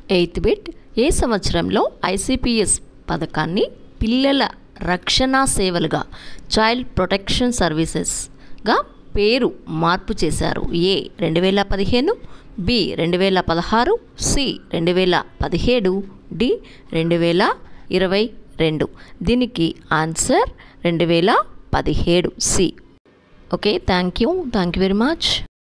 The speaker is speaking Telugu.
ఎయిత్ బిట్ ఏ సంవత్సరంలో ఐసిపిఎస్ పథకాన్ని పిల్లల రక్షణ సేవలుగా చైల్డ్ ప్రొటెక్షన్ సర్వీసెస్గా పేరు మార్పు చేశారు? A 2015, B 2016, C 2017, D 2022. దీనికి answer 2017 C. Okay, thank you very much.